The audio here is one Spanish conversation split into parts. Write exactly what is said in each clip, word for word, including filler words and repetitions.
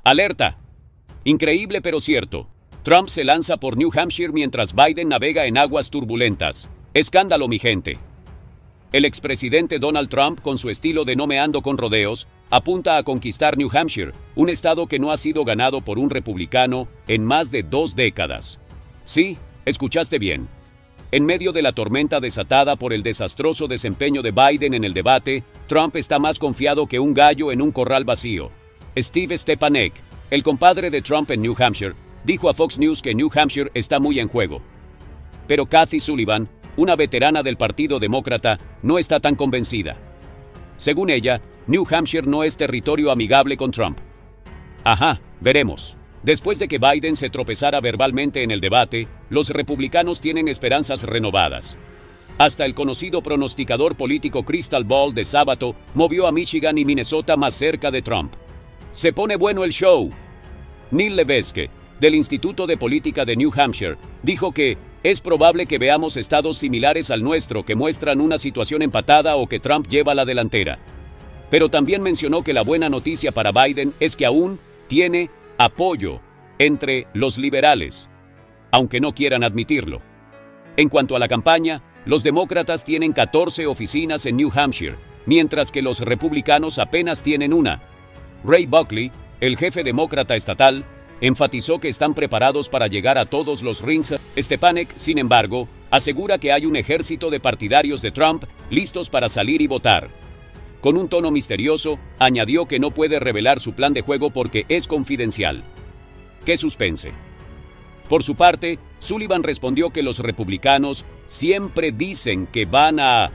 Alerta. Increíble pero cierto. Trump se lanza por New Hampshire mientras Biden navega en aguas turbulentas. Escándalo, mi gente. El expresidente Donald Trump, con su estilo de no me ando con rodeos, apunta a conquistar New Hampshire, un estado que no ha sido ganado por un republicano en más de dos décadas. Sí, escuchaste bien. En medio de la tormenta desatada por el desastroso desempeño de Biden en el debate, Trump está más confiado que un gallo en un corral vacío. Steve Stepanek, el compadre de Trump en New Hampshire, dijo a Fox News que New Hampshire está muy en juego. Pero Kathy Sullivan, una veterana del Partido Demócrata, no está tan convencida. Según ella, New Hampshire no es territorio amigable con Trump. Ajá, veremos. Después de que Biden se tropezara verbalmente en el debate, los republicanos tienen esperanzas renovadas. Hasta el conocido pronosticador político Crystal Ball de sábado movió a Michigan y Minnesota más cerca de Trump. Se pone bueno el show. Neil Levesque, del Instituto de Política de New Hampshire, dijo que es probable que veamos estados similares al nuestro que muestran una situación empatada o que Trump lleva la delantera. Pero también mencionó que la buena noticia para Biden es que aún tiene apoyo entre los liberales, aunque no quieran admitirlo. En cuanto a la campaña, los demócratas tienen catorce oficinas en New Hampshire, mientras que los republicanos apenas tienen una. Ray Buckley, el jefe demócrata estatal, enfatizó que están preparados para llegar a todos los rings. Stepanek, sin embargo, asegura que hay un ejército de partidarios de Trump listos para salir y votar. Con un tono misterioso, añadió que no puede revelar su plan de juego porque es confidencial. ¡Qué suspense! Por su parte, Sullivan respondió que los republicanos siempre dicen que van a,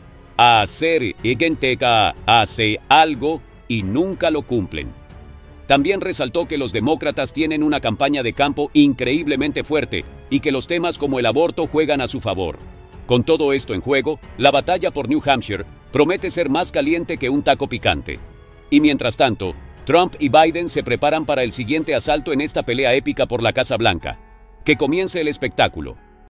a hacer y que hace algo y nunca lo cumplen. También resaltó que los demócratas tienen una campaña de campo increíblemente fuerte y que los temas como el aborto juegan a su favor. Con todo esto en juego, la batalla por New Hampshire promete ser más caliente que un taco picante. Y mientras tanto, Trump y Biden se preparan para el siguiente asalto en esta pelea épica por la Casa Blanca. Que comience el espectáculo.